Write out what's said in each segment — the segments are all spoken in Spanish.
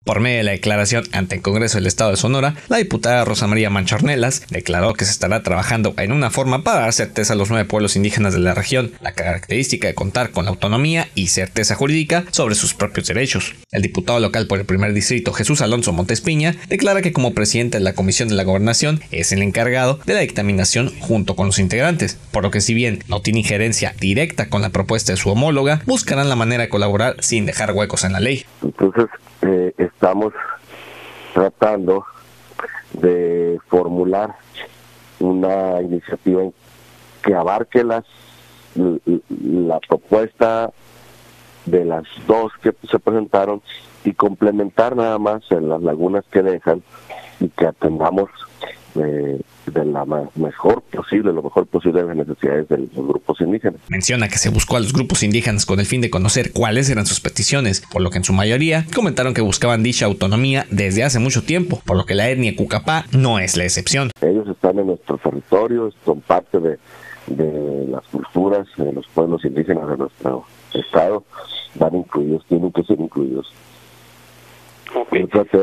Por medio de la declaración ante el Congreso del Estado de Sonora, la diputada Rosa María Mancharnelas declaró que se estará trabajando en una forma para dar certeza a los 9 pueblos indígenas de la región, la característica de contar con la autonomía y certeza jurídica sobre sus propios derechos. El diputado local por el primer distrito, Jesús Alonso Montes Piña, declara que como presidente de la Comisión de la Gobernación es el encargado de la dictaminación junto con los integrantes, por lo que si bien no tiene injerencia directa con la propuesta de su homóloga, buscarán la manera de colaborar sin dejar huecos en la ley. Entonces, estamos tratando de formular una iniciativa que abarque la propuesta de las dos que se presentaron y complementar nada más en las lagunas que dejan y que atendamos de la mejor posible las necesidades de los grupos indígenas. Menciona que se buscó a los grupos indígenas con el fin de conocer cuáles eran sus peticiones, por lo que en su mayoría comentaron que buscaban dicha autonomía desde hace mucho tiempo, por lo que la etnia Cucapá no es la excepción. Ellos están en nuestro territorio, son parte de las culturas de los pueblos indígenas de nuestro estado, van incluidos, tienen que ser incluidos. Okay.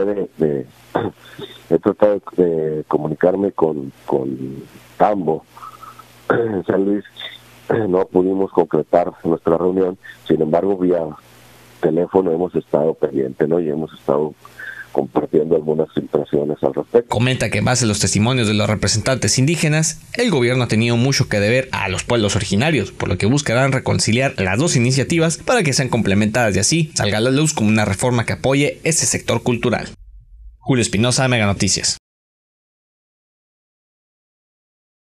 He tratado de comunicarme con Tambo en San Luis. No pudimos concretar nuestra reunión, sin embargo vía teléfono hemos estado pendientes, ¿no? Y hemos estado compartiendo algunas impresiones al respecto. Comenta que en base a los testimonios de los representantes indígenas, el gobierno ha tenido mucho que deber a los pueblos originarios, por lo que buscarán reconciliar las dos iniciativas para que sean complementadas y así salga a la luz como una reforma que apoye ese sector cultural. Julio Espinosa, Mega Noticias.